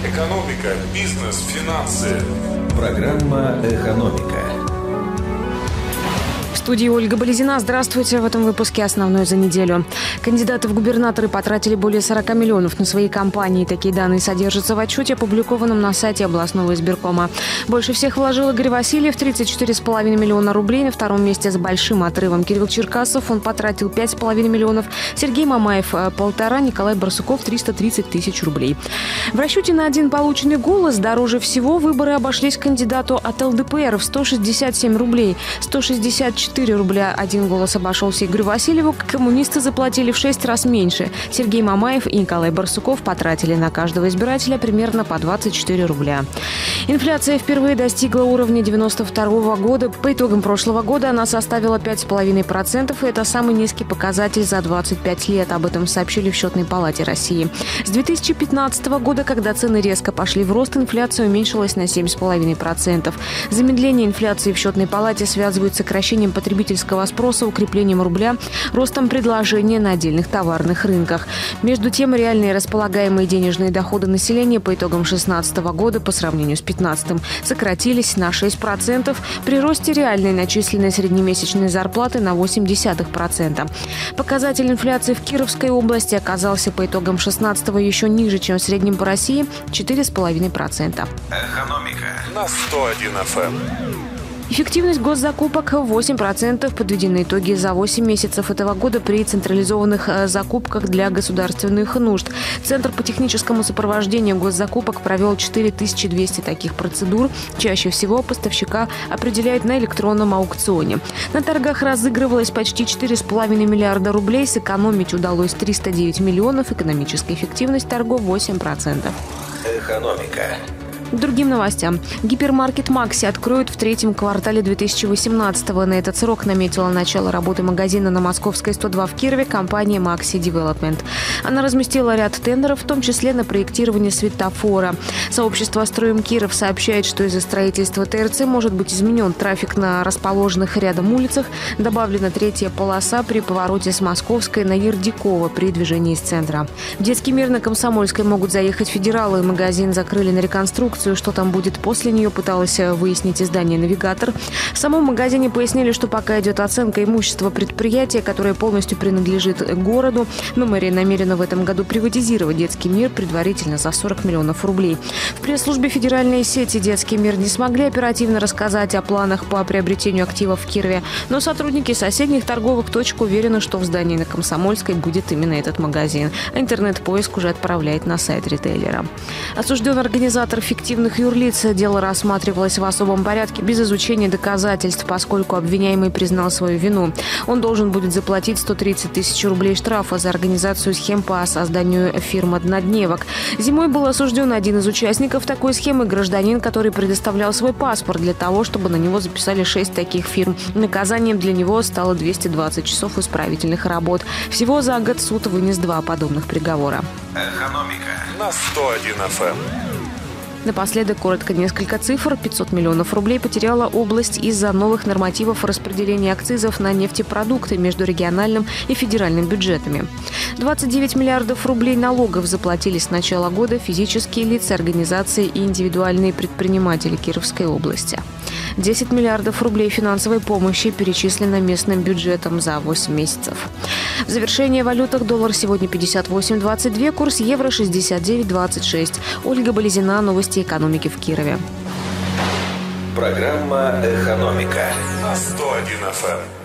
Экономика, бизнес, финансы. Программа «Экономика». В студии Ольга Болезина. Здравствуйте. В этом выпуске основное за неделю. Кандидаты в губернаторы потратили более 40 миллионов на свои кампании. Такие данные содержатся в отчете, опубликованном на сайте областного избиркома. Больше всех вложил Игорь Васильев – 34,5 миллиона рублей. На втором месте с большим отрывом Кирилл Черкасов. Он потратил 5,5 миллионов. Сергей Мамаев – 1,5. Николай Барсуков – 330 тысяч рублей. В расчете на один полученный голос дороже всего выборы обошлись кандидату от ЛДПР в 167 рублей. 164 рубля один голос обошелся Игорю Васильеву. Коммунисты заплатили в 6 раз меньше. Сергей Мамаев и Николай Барсуков потратили на каждого избирателя примерно по 24 рубля. Инфляция впервые достигла уровня 1992 года. По итогам прошлого года она составила 5,5%, и это самый низкий показатель за 25 лет. Об этом сообщили в Счетной палате России. С 2015 года, когда цены резко пошли в рост, инфляция уменьшилась на 7,5%. Замедление инфляции в Счетной палате связывают с сокращением потребительского спроса, укреплением рубля, ростом предложения на отдельных товарных рынках. Между тем, реальные располагаемые денежные доходы населения по итогам 2016 года по сравнению с 2015 сократились на 6%, при росте реальной начисленной среднемесячной зарплаты на 0,8%. Показатель инфляции в Кировской области оказался по итогам 2016 еще ниже, чем в среднем по России – 4,5%. Экономика на 101 FM. Эффективность госзакупок 8%. Подведены итоги за 8 месяцев этого года при централизованных закупках для государственных нужд. Центр по техническому сопровождению госзакупок провел 4200 таких процедур. Чаще всего поставщика определяют на электронном аукционе. На торгах разыгрывалось почти 4,5 миллиарда рублей. Сэкономить удалось 309 миллионов. Экономическая эффективность торгов 8%. Экономика. К другим новостям. Гипермаркет «Макси» откроют в третьем квартале 2018-го. На этот срок наметила начало работы магазина на Московской 102 в Кирове компания «Макси Девелопмент». Она разместила ряд тендеров, в том числе на проектирование светофора. Сообщество «Строим Киров» сообщает, что из-за строительства ТРЦ может быть изменен трафик на расположенных рядом улицах. Добавлена третья полоса при повороте с Московской на Ердикова при движении из центра. В детский мир на Комсомольской могут заехать федералы. Магазин закрыли на реконструкцию. Что там будет после нее, пыталось выяснить издание «Навигатор». В самом магазине пояснили, что пока идет оценка имущества предприятия, которое полностью принадлежит городу. Но мэрия намерена в этом году приватизировать детский мир предварительно за 40 миллионов рублей. В пресс-службе федеральной сети «Детский мир» не смогли оперативно рассказать о планах по приобретению активов в Кирове. Но сотрудники соседних торговых точек уверены, что в здании на Комсомольской будет именно этот магазин. А интернет-поиск уже отправляет на сайт ритейлера. Осужден организатор фиктивных юрлиц. Дело рассматривалось в особом порядке без изучения доказательств, поскольку обвиняемый признал свою вину. Он должен будет заплатить 130 тысяч рублей штрафа за организацию схем по созданию фирм однодневок. Зимой был осужден один из участников такой схемы, гражданин, который предоставлял свой паспорт для того, чтобы на него записали 6 таких фирм. Наказанием для него стало 220 часов исправительных работ. Всего за год суд вынес 2 подобных приговора. Экономика на 101 FM. Напоследок, коротко несколько цифр. 500 миллионов рублей потеряла область из-за новых нормативов распределения акцизов на нефтепродукты между региональным и федеральным бюджетами. 29 миллиардов рублей налогов заплатили с начала года физические лица, организации и индивидуальные предприниматели Кировской области. 10 миллиардов рублей финансовой помощи перечислено местным бюджетом за 8 месяцев. В завершение о валютах: доллар сегодня 58.22, курс евро 69.26. Ольга Болезина, новости экономики в Кирове. Программа «Экономика» на 101 FM.